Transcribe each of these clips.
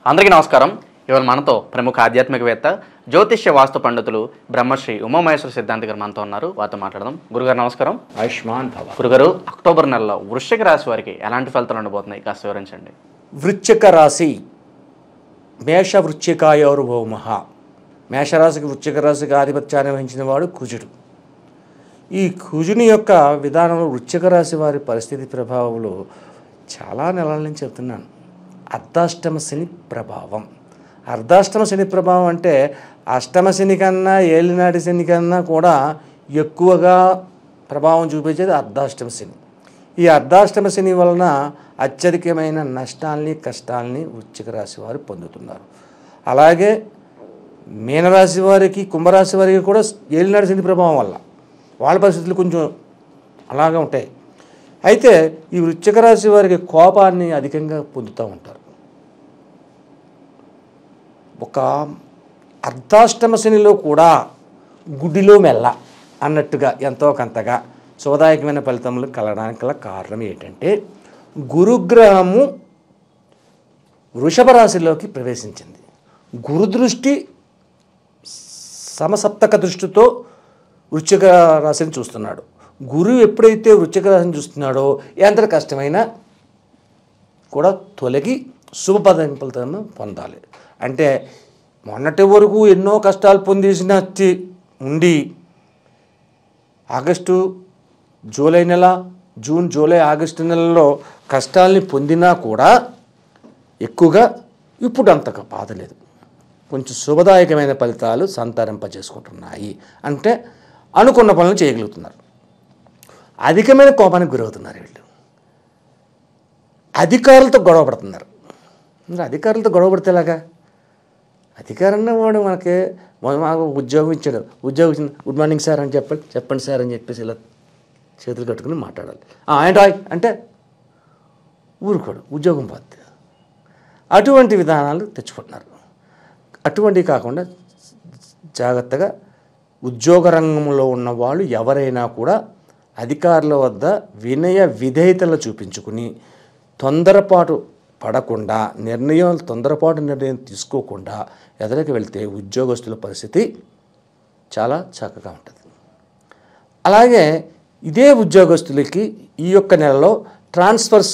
అందరికీ నమస్కారం. ఇవాళ మనతో ప్రముఖ ఆధ్యాత్మికవేత్త జ్యోతిష్య వాస్తు పండితులు బ్రహ్మశ్రీ ఉమామహేశ్వర సిద్ధాంతి గారు మనతో ఉన్నారు. వారితో మాట్లాడదాం. గురుగారు నమస్కారం. ఆయుష్మాన్ భవ. గురుగారు, అక్టోబర్ నెలలో వృశ్చిక రాశి వారికి ఎలాంటి ఫలితాలు ఉండబోతున్నాయి కాస్త వివరించండి. వృశ్చిక రాశి మేష వృశ్చికాయోర్భౌమ. మేషరాశికి వృశ్చిక రాశికి ఆధిపత్యాన్ని వహించిన వాడు కుజుడు. ఈ కుజుని యొక్క విధానంలో వృశ్చిక రాశి వారి పరిస్థితి ప్రభావంలో చాలా నెలల నుంచి చెప్తున్నాను. అర్ధాష్టమ శని ప్రభావం. అర్ధాష్టమ శని ప్రభావం అంటే అష్టమ శని కన్నా ఏలినాటి శని కన్నా కూడా ఎక్కువగా ప్రభావం చూపించేది అర్ధాష్టమ శని. ఈ అర్ధాష్టమ శని వలన అత్యధికమైన నష్టాల్ని కష్టాల్ని వృశ్చిక రాశి వారు పొందుతున్నారు. అలాగే మీనరాశి వారికి కుంభరాశి వారికి కూడా ఏలినాటి శని ప్రభావం వల్ల వాళ్ళ పరిస్థితులు కొంచెం అలాగే ఉంటాయి. అయితే ఈ వృశ్చిక రాశి వారికి కోపాన్ని అధికంగా పొందుతూ ఉంటారు. ఒక అర్ధాష్టమ శనిలో కూడా గుడిలో మెల్ల అన్నట్టుగా ఎంతో కొంతగా శుభదాయకమైన ఫలితములు కలగడానికి గల కారణం ఏంటంటే గురుగ్రహము వృషభ రాశిలోకి ప్రవేశించింది. గురు దృష్టి సమసప్తక దృష్టితో వృశ్చిక రాశిని చూస్తున్నాడు. గురువు ఎప్పుడైతే వృశ్చిక రాశిని చూస్తున్నాడో ఎంత కష్టమైనా కూడా తొలగి శుభపద ఫలితాలను పొందాలి. అంటే మొన్నటి వరకు ఎన్నో కష్టాలు పొందేసిన ఉండి ఆగస్టు జూలై నెల, జూన్ జూలై ఆగస్టు నెలలో కష్టాలని పొందినా కూడా ఎక్కువగా ఇప్పుడు అంతగా బాధ లేదు. కొంచెం శుభదాయకమైన ఫలితాలు సంతరింపజేసుకుంటున్నాయి. అంటే అనుకున్న పనులు చేయగలుగుతున్నారు. అధికమైన కోపానికి గురవుతున్నారు. వీళ్ళు అధికారులతో గొడవ పడుతున్నారు. అధికారులతో గొడవ పడితేలాగా అధికారాన్ని వాడు మాకు ఉద్యోగం ఇచ్చాడు, ఉద్యోగం ఇచ్చింది, గుడ్ మార్నింగ్ సార్ అని చెప్పండి సార్ అని చెప్పేసి ఇలా చేతులు కట్టుకుని మాట్లాడాలి. ఏంటో అంటే ఊరుకోడు, ఉద్యోగం పోద్ది. అటువంటి విధానాలు తెచ్చుకుంటున్నారు. అటువంటివి కాకుండా జాగ్రత్తగా ఉద్యోగ రంగంలో ఉన్న వాళ్ళు ఎవరైనా కూడా అధికారుల వద్ద వినయ విధేయతలు చూపించుకుని తొందరపాటు పడకుండా తొందరపాటు నిర్ణయం తీసుకోకుండా ఎదురుకి వెళ్తే ఉద్యోగస్తుల పరిస్థితి చాలా చక్కగా ఉంటుంది. అలాగే ఇదే ఉద్యోగస్తులకి ఈ యొక్క నెలలో ట్రాన్స్ఫర్స్,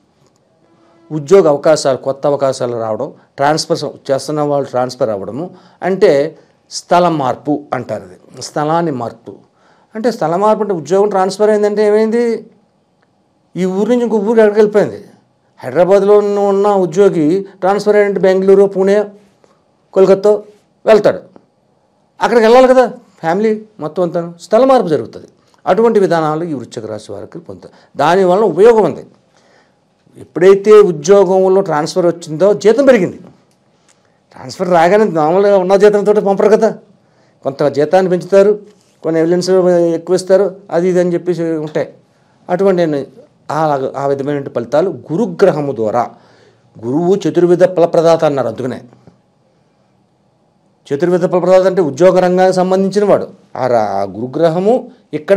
ఉద్యోగ అవకాశాలు, కొత్త అవకాశాలు రావడం, ట్రాన్స్ఫర్స్ చేస్తున్న వాళ్ళు ట్రాన్స్ఫర్ అవ్వడము అంటే స్థల మార్పు అంటారు. అది స్థలాన్ని మార్పు అంటే స్థల మార్పు అంటే ఉద్యోగం ట్రాన్స్ఫర్ అయిందంటే ఏమైంది, ఈ ఊరి నుంచి ఇంకో ఊరికి ఎక్కడికి వెళ్ళిపోయింది. హైదరాబాద్లో ఉన్న ఉద్యోగి ట్రాన్స్ఫర్ అయ్యంటే బెంగళూరు, పూణే, కోల్కత్తా వెళ్తాడు. అక్కడికి వెళ్ళాలి కదా ఫ్యామిలీ మొత్తం అంతా. స్థల మార్పు జరుగుతుంది. అటువంటి విధానాలు ఈ వృశ్చిక రాశి వారికి పొందుతారు. దానివల్ల ఉపయోగం ఉంది. ఎప్పుడైతే ఉద్యోగంలో ట్రాన్స్ఫర్ వచ్చిందో జీతం పెరిగింది. ట్రాన్స్ఫర్ రాగానే మామూలుగా ఉన్న జీతంతో పంపరు కదా, కొంత జీతాన్ని పెంచుతారు, కొన్ని ఎవిడెన్స్ ఎక్కువ ఇస్తారు, అది ఇది అని చెప్పేసి ఉంటాయి. అటువంటి ఆ విధమైన ఫలితాలు గురుగ్రహము ద్వారా. గురువు చతుర్విధ ఫలప్రదాత అన్నారు. అందుకనే చతుర్విధ ఫలప్రదాత అంటే ఉద్యోగ రంగానికి సంబంధించిన వాడు. ఆ గురుగ్రహము ఇక్కడ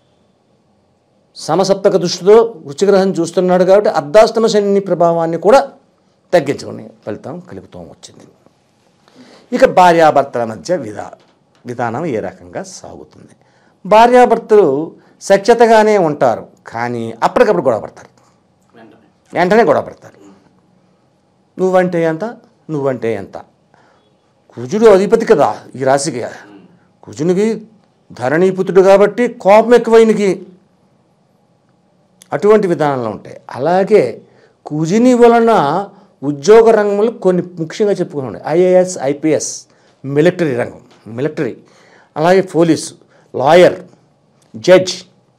సమసప్తక దృష్టితో వృశ్చికగ్రహం చూస్తున్నాడు కాబట్టి అర్ధాష్టమ శని ప్రభావాన్ని కూడా తగ్గించుకునే ఫలితం కలుగుతూ వచ్చింది. ఇక భార్యాభర్తల మధ్య విధానం ఏ రకంగా సాగుతుంది. భార్యాభర్తలు సఖ్యతగానే ఉంటారు, కానీ అప్పటికప్పుడు గొడవ పడతారు. వెంటనే గొడవ పడతారు. నువ్వంటే ఎంత, నువ్వంటే ఎంత. కుజుడు అధిపతి కదా ఈ రాశికి. కుజునికి ధరణీపుత్రుడు కాబట్టి కోపం ఎక్కువైనకి అటువంటి విధానంలో ఉంటాయి. అలాగే కుజుని వలన ఉద్యోగ రంగంలో కొన్ని ముఖ్యంగా చెప్పుకున్నాయి. ఐఏఎస్, ఐపీఎస్, మిలిటరీ రంగం, మిలిటరీ, అలాగే పోలీసు, లాయర్, జడ్జ్,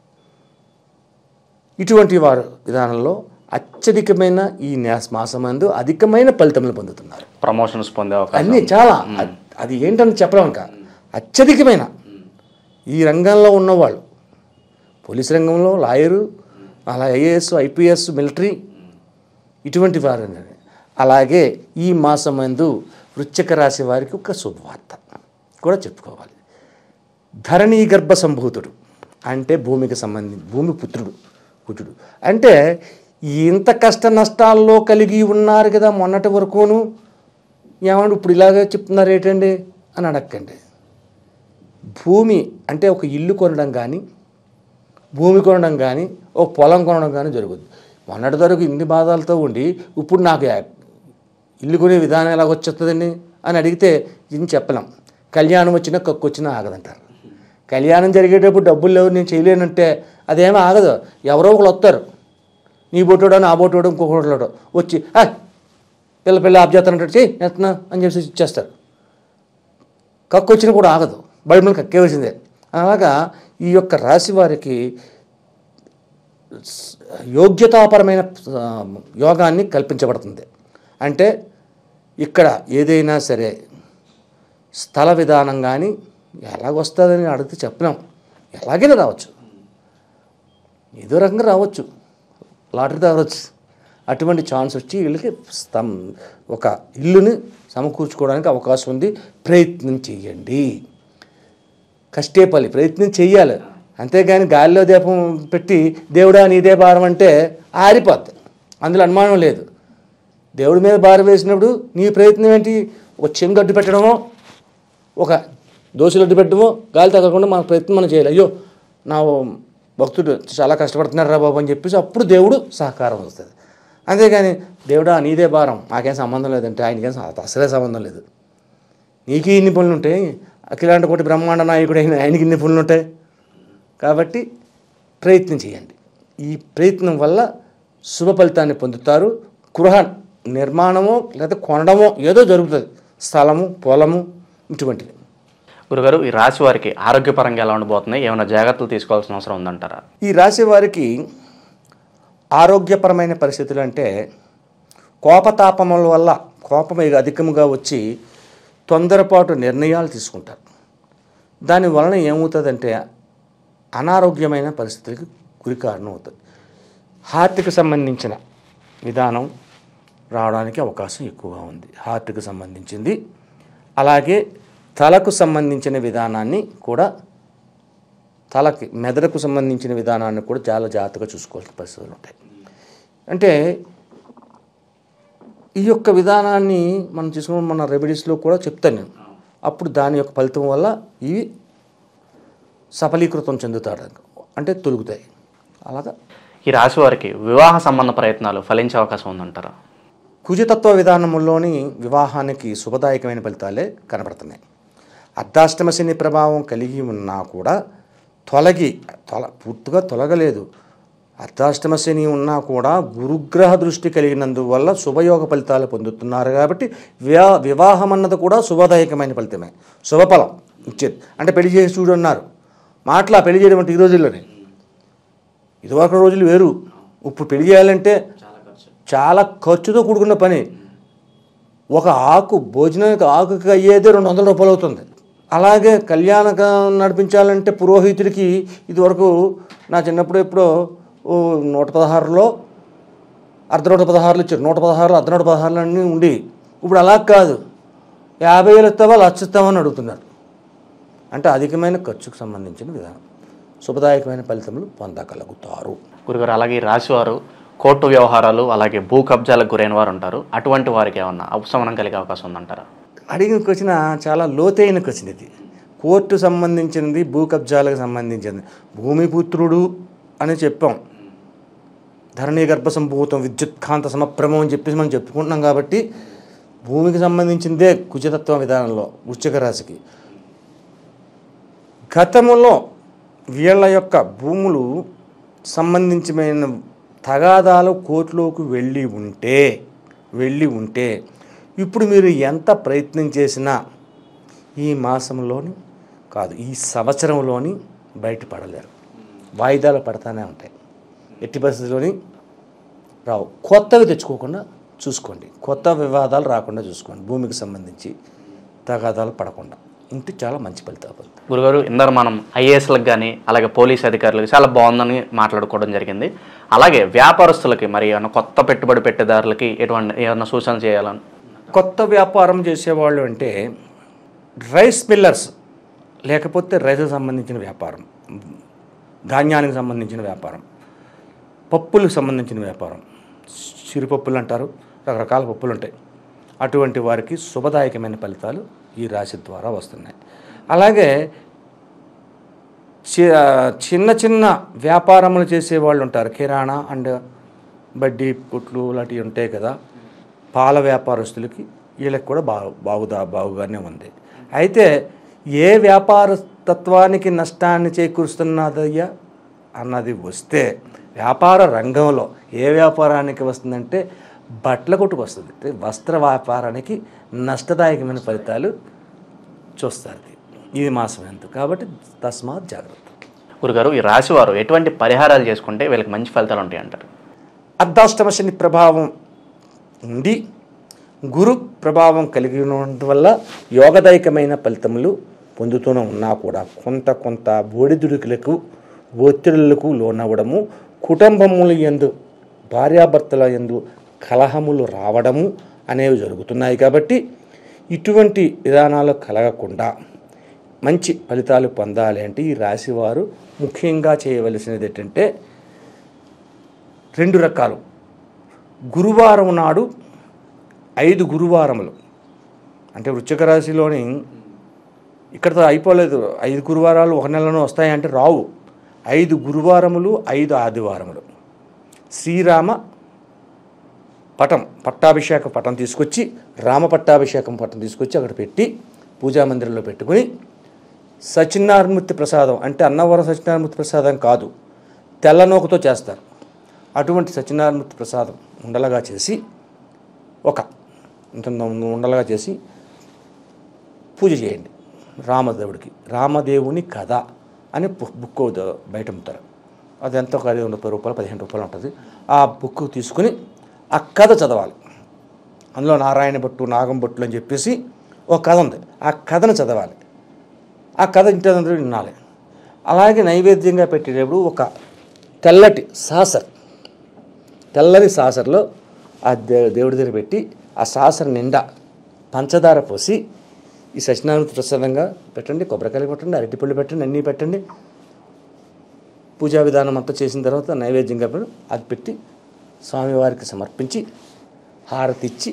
ఇటువంటి వారు విధానంలో అత్యధికమైన ఈ మాసమందు అధికమైన ఫలితములు పొందుతున్నారు. ప్రమోషన్స్ పొందే అవకాశం అన్నీ చాలా. అది ఏంటని చెప్పడం ఇంకా అత్యధికమైన ఈ రంగంలో ఉన్నవాళ్ళు, పోలీస్ రంగంలో, లాయరు, అలా ఐఏఎస్, ఐపీఎస్, మిలిటరీ, ఇటువంటి వారు. అలాగే ఈ మాసమందు వృశ్చిక రాశి వారికి ఒక శుభవార్త కూడా చెప్పుకోవాలి. ధరణీ గర్భ సంభూతుడు అంటే భూమికి సంబంధించి భూమి పుత్రుడు కుజుడు. అంటే ఇంత కష్ట నష్టాల్లో కలిగి ఉన్నారు కదా మొన్నటి వరకును, ఏమంటే ఇప్పుడు ఇలాగే చెప్తున్నారు ఏంటండి అని అడగండి. భూమి అంటే ఒక ఇల్లు కొనడం కానీ, భూమి కొనడం కానీ, ఒక పొలం కొనడం కానీ జరుగుద్ది. మొన్నటి వరకు ఇన్ని బాధలతో ఉండి ఇప్పుడు నాకు ఇల్లు కొనే విధానం ఎలా వచ్చేస్తుందండి అని అడిగితే ఇది చెప్పలేం. కళ్యాణం వచ్చినా కక్కు వచ్చినా ఆగదంటారు. కళ్యాణం జరిగేటప్పుడు డబ్బులు లేవు నేను చేయలేనంటే అదేమీ ఆగదు. ఎవరో ఒకరు వస్తారు, నీ బొట్టోడో నా బొట్టోడో ఇంకొకటి వచ్చి పిల్ల ఆఫ్ చేస్తానంటే చెయ్యి ఎత్తున్నా అని చెప్పేసి ఇచ్చేస్తారు. కక్కు వచ్చినా కూడా ఆగదు, బయట మీద కక్కేవలసిందే. అలాగా ఈ యొక్క రాశి వారికి యోగ్యతాపరమైన యోగాన్ని కల్పించబడుతుంది. అంటే ఇక్కడ ఏదైనా సరే స్థల విధానం కానీ ఎలాగొస్తుందని అడిగితే చెప్పలేం. ఎలాగైనా రావచ్చు, ఏదో రకంగా రావచ్చు, లాటరీ రావచ్చు. అటువంటి ఛాన్స్ వచ్చి వీళ్ళకి ఒక ఇల్లుని సమకూర్చుకోవడానికి అవకాశం ఉంది. ప్రయత్నం చేయండి, కష్టేపల్లి ప్రయత్నం చెయ్యాలి. అంతేగాని గాలిలో దీపం పెట్టి దేవుడా నీదే భారం అంటే ఆరిపోద్ది, అందులో అనుమానం లేదు. దేవుడి మీద భారం వేసినప్పుడు నీ ప్రయత్నం ఏంటి? ఒక చెంగు అడ్డు పెట్టడమో, ఒక దోశలు అడ్డు పెట్టడమో, గాలి తగ్గకుండా మన ప్రయత్నం మనం చేయాలి. అయ్యో నా భక్తుడు చాలా కష్టపడుతున్నాడు రా బాబు అని చెప్పేసి అప్పుడు దేవుడు సహకారం వస్తుంది. అంతేగాని దేవుడా నీదే భారం నాకేం సంబంధం లేదంటే ఆయనకేం అసలే సంబంధం లేదు. నీకు ఇన్ని పనులు ఉంటాయి, అఖిలాంటి కోటి బ్రహ్మాండ నాయకుడు అయిన ఆయనకి ఇన్ని పనులు ఉంటాయి. కాబట్టి ప్రయత్నం చేయండి. ఈ ప్రయత్నం వల్ల శుభ ఫలితాన్ని పొందుతారు. గృహ నిర్మాణమో లేదా కొనడమో ఏదో జరుగుతుంది, స్థలము పొలము ఇటువంటివి. గురుగారు, ఈ రాశి వారికి ఆరోగ్యపరంగా ఎలా ఉండబోతున్నాయి? ఏమైనా జాగ్రత్తలు తీసుకోవాల్సిన అవసరం ఉందంటారా? ఈ రాశి వారికి ఆరోగ్యపరమైన పరిస్థితులు అంటే కోపతాపముల వల్ల కోపం అధికముగా వచ్చి తొందరపాటు నిర్ణయాలు తీసుకుంటారు. దాని వలన ఏమవుతుందంటే అనారోగ్యమైన పరిస్థితులకి గురి కారణం అవుతుంది. హార్ట్కి సంబంధించిన విధానం రావడానికి అవకాశం ఎక్కువగా ఉంది. హార్ట్కి సంబంధించింది, అలాగే తలకు సంబంధించిన విధానాన్ని కూడా, తలకి మెదడుకు సంబంధించిన విధానాన్ని కూడా చాలా జాగ్రత్తగా చూసుకోవాల్సిన పరిస్థితులు ఉంటాయి. అంటే ఈ యొక్క విధానాన్ని మనం చూసుకున్న మన రెమెడీస్లో కూడా చెప్తాను నేను. అప్పుడు దాని యొక్క ఫలితం వల్ల ఇవి సఫలీకృతం చెందుతాడు, అంటే తొలుగుతాయి. అలాగా ఈ రాశి వారికి వివాహ సంబంధ ప్రయత్నాలు ఫలించే అవకాశం ఉందంటారా? కుజతత్వ విధానంలోని వివాహానికి శుభదాయకమైన ఫలితాలే కనబడుతున్నాయి. అర్ధాష్టమ శని ప్రభావం కలిగి ఉన్నా కూడా పూర్తిగా తొలగలేదు. అర్ధాష్టమ శని ఉన్నా కూడా గురుగ్రహ దృష్టి కలిగినందువల్ల శుభయోగ ఫలితాలు పొందుతున్నారు. కాబట్టి వివాహం అన్నది కూడా శుభదాయకమైన ఫలితమే, శుభఫలం ఇచ్చేది. అంటే పెళ్లి చేసి చూడన్నారు మాటలా పెళ్లి చేయడం అంటే ఈ రోజుల్లోనే, ఇదివరకు రోజులు వేరు. ఇప్పుడు పెళ్లి చేయాలంటే చాలా ఖర్చుతో కూడుకున్న పని. ఒక ఆకు భోజనానికి ఆకుకి అయ్యేదే 200 రూపాయలు అవుతుంది. అలాగే కళ్యాణక నడిపించాలంటే పురోహితుడికి ఇదివరకు నా చిన్నప్పుడు ఎప్పుడో 116లో అర్ధ-116 ఇచ్చారు. 116 అర్ధ-116 అన్నీ ఉండి ఇప్పుడు అలా కాదు, 50,000 ఇస్తావా 1,00,000 ఇస్తావని అడుగుతున్నారు. అంటే అధికమైన ఖర్చుకు సంబంధించిన విధానం. శుభదాయకమైన ఫలితములు పొందగలుగుతారు. గురుగారు, అలాగే ఈ రాశి వారు కోర్టు వ్యవహారాలు అలాగే భూ కబ్జాలకు గురైన వారు ఉంటారు. అటువంటి వారికి ఏమన్నా ఉపశమనం కలిగే అవకాశం ఉందంటారా? అడిగిన క్వశ్చన్ చాలా లోతైన క్వశ్చన్ ఇది. కోర్టు సంబంధించినది, భూ కబ్జాలకు సంబంధించింది. భూమిపుత్రుడు అని చెప్పాం, ధరణి గర్భ సంభూతం విద్యుత్కాంత సమప్రమం అని చెప్పేసి మనం చెప్పుకుంటున్నాం. కాబట్టి భూమికి సంబంధించిందే కుజతత్వ విధానంలో వృశ్చిక రాశికి. గతంలో వీళ్ళ యొక్క భూములు సంబంధించిన తగాదాలు కోర్టులోకి వెళ్ళి ఉంటే ఇప్పుడు మీరు ఎంత ప్రయత్నం చేసినా ఈ మాసంలోని కాదు, ఈ సంవత్సరంలోని బయటపడలేరు. వాయిదాలు పడతానే ఉంటాయి, ఎట్టి పరిస్థితుల్లోని రావు. కొత్తవి తెచ్చుకోకుండా చూసుకోండి, కొత్త వివాదాలు రాకుండా చూసుకోండి. భూమికి సంబంధించి తగాదాలు పడకుండా ఉంటే చాలా మంచి ఫలితాలు. గురుగారు, ఇందరూ మనం ఐఏఎస్లకు కానీ అలాగే పోలీస్ అధికారులకు చాలా బాగుందని మాట్లాడుకోవడం జరిగింది. అలాగే వ్యాపారస్తులకి మరి ఏమైనా కొత్త పెట్టుబడి పెట్టేదారులకి ఏమైనా సూచనలు చేయాలని? కొత్త వ్యాపారం చేసేవాళ్ళు అంటే రైస్ మిల్లర్స్, లేకపోతే రైతుకు సంబంధించిన వ్యాపారం, ధాన్యానికి సంబంధించిన వ్యాపారం, పప్పులకు సంబంధించిన వ్యాపారం, చిరుపప్పులు అంటారు, రకరకాల పప్పులు ఉంటాయి. అటువంటి వారికి శుభదాయకమైన ఫలితాలు ఈ రాశి ద్వారా వస్తున్నాయి. అలాగే చిన్న చిన్న వ్యాపారములు చేసేవాళ్ళు ఉంటారు. కిరాణా అండ్ బడ్డీ కుట్లు లాంటివి ఉంటాయి కదా, పాల వ్యాపారస్తులకి వీళ్ళకి కూడా బాగుగానే ఉంది. అయితే ఏ వ్యాపార తత్వానికి నష్టాన్ని చేకూరుస్తున్నదయ్యా అన్నది వస్తే, వ్యాపార రంగంలో ఏ వ్యాపారానికి వస్తుందంటే బట్టల కొట్టుకు వస్తుంది. వస్త్ర వ్యాపారానికి నష్టదాయకమైన ఫలితాలు చూస్తారు ఈ మాసం ఎంత. కాబట్టి తస్మాత్ జాగ్రత్త. గురుగారు, ఈ రాశి వారు ఎటువంటి పరిహారాలు చేసుకుంటే వీళ్ళకి మంచి ఫలితాలు ఉంటాయి అంటారు? అర్ధాష్టమ శని ప్రభావం ఉండి గురు ప్రభావం కలిగి ఉండడం వల్ల యోగదాయకమైన ఫలితములు పొందుతూనే ఉన్నా కూడా కొంత ఒడిదుడుకులకు ఒత్తిడులకు లోనవ్వడము, కుటుంబముల యందు భార్యాభర్తల యందు కలహములు రావడము అనేవి జరుగుతున్నాయి. కాబట్టి ఇటువంటి విధానాలు కలగకుండా మంచి ఫలితాలు పొందాలి అంటే ఈ రాశివారు ముఖ్యంగా చేయవలసినది ఏంటంటే 2 రకాలు. గురువారం నాడు 5 గురువారములు, అంటే వృశ్చిక రాశిలోని ఇక్కడతో అయిపోలేదు. 5 గురువారాలు ఒక నెలలో వస్తాయంటే రావు. 5 గురువారములు 5 ఆదివారములు శ్రీరామ పట్టాభిషేక పటం తీసుకొచ్చి, రామ పట్టాభిషేకం పటం తీసుకొచ్చి అక్కడ పెట్టి పూజా మందిరంలో పెట్టుకుని సత్యనారాయణమూర్తి ప్రసాదం, అంటే అన్నవరం సత్యనారాయణమూర్తి ప్రసాదం కాదు, తెల్లనూకతో చేస్తారు. అటువంటి సత్యనారాయణమూర్తి ప్రసాదం ఉండలుగా చేసి ఉండలుగా చేసి పూజ చేయండి రామదేవుడికి. రామదేవుని కథ అని బుక్ బయట అమ్ముతారు. అది ఎంతో ఖరీదు 30 రూపాయలు 15 రూపాయలు ఉంటుంది. ఆ బుక్ తీసుకుని ఆ కథ చదవాలి. అందులో నారాయణ భట్టు నాగం భట్లు అని చెప్పేసి ఒక కథ ఉంది. ఆ కథను చదవాలి. ఆ కథ ఇంటి అందరూ వినాలి. అలాగే నైవేద్యంగా పెట్టేటప్పుడు ఒక తెల్లటి తెల్లని సాసర్లో ఆ దేవుడి దగ్గర పెట్టి ఆ సాసర్ నిండా పంచదార పోసి ఈ సత్యనారాయణ ప్రసాదంగా పెట్టండి, కొబ్బరికాయలు పెట్టండి, అరటిపళ్ళు పెట్టండి, అన్నీ పెట్టండి. పూజా విధానం అంతా చేసిన తర్వాత నైవేద్యంగా అది పెట్టి స్వామివారికి సమర్పించి హారతి ఇచ్చి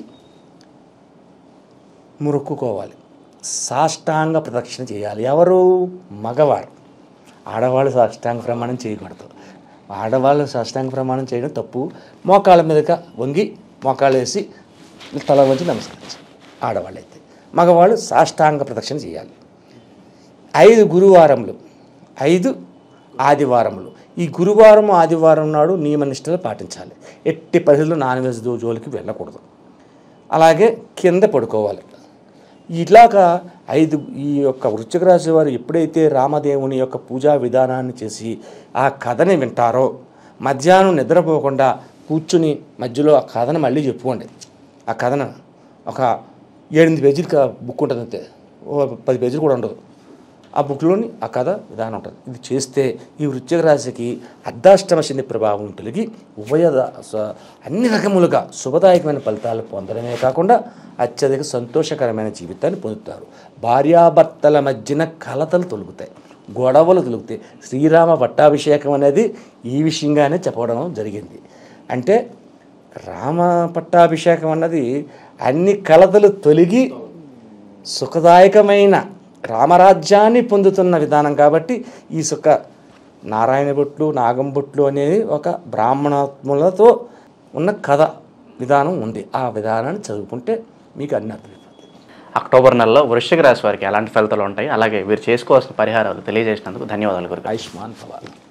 మొక్కుకోవాలి. సాష్టాంగ ప్రదక్షిణ చేయాలి. ఎవరు? మగవారు. ఆడవాళ్ళు సాష్టాంగ ప్రమాణం చేయకూడదు. ఆడవాళ్ళు సాష్టాంగ ప్రమాణం చేయడం తప్పు. మోకాళ్ళ మీదగా వంగి మోకాళ్ళు వేసి తల వంచి నమస్కరించాలి ఆడవాళ్ళైతే. మగవాళ్ళు సాష్టాంగ ప్రదక్షిణ చేయాలి. 5 గురువారములు 5 ఆదివారములు. ఈ గురువారం ఆదివారం నాడు నియమనిష్టలు పాటించాలి. ఎట్టి పరిస్థితుల్లో నాన్ వెజ్ జోలికి వెళ్ళకూడదు. అలాగే కింద పడుకోవాలి. ఇలాగా 5 ఈ యొక్క వృశ్చిక రాశి వారు ఎప్పుడైతే రామదేవుని యొక్క పూజా విధానాన్ని చేసి ఆ కథని వింటారో, మధ్యాహ్నం నిద్రపోకుండా కూర్చుని మధ్యలో ఆ కథను మళ్ళీ చెప్పుకోండి. ఆ కథను ఒక 7-8 పేజీలు బుక్ ఉంటుంది అంతే, 10 పేజీలు కూడా ఉండదు. ఆ బుక్లోని ఆ కథ విధానం ఉంటుంది. ఇది చేస్తే ఈ వృశ్చిక రాశికి అర్ధాష్టమ శని ప్రభావం తొలగి అన్ని రకములుగా శుభదాయకమైన ఫలితాలు పొందడమే కాకుండా అత్యధిక సంతోషకరమైన జీవితాన్ని పొందుతారు. భార్యాభర్తల మధ్యన కలతలు తొలుగుతాయి, గొడవలు తొలుగుతాయి. శ్రీరామ పట్టాభిషేకం అనేది ఈ విషయంగానే చెప్పడం జరిగింది. అంటే రామ పట్టాభిషేకం అన్నది అన్ని కలతలు తొలగి సుఖదాయకమైన రామరాజ్యాన్ని పొందుతున్న విధానం. కాబట్టి ఈ నారాయణ భట్లు నాగం భట్లు అనేది ఒక బ్రాహ్మణాత్ములతో ఉన్న కథ విధానం ఉంది. ఆ విధానాన్ని చదువుకుంటే మీకు అన్ని అర్థమైపోతుంది. అక్టోబర్ నెలలో వృశ్చిక రాశి వారికి ఎలాంటి ఫలితాలు ఉంటాయి, అలాగే వీరు చేసుకోవాల్సిన పరిహారాలు తెలియజేసినందుకు ధన్యవాదాలు గురుగారు. ఆయుష్మాన్ భవ.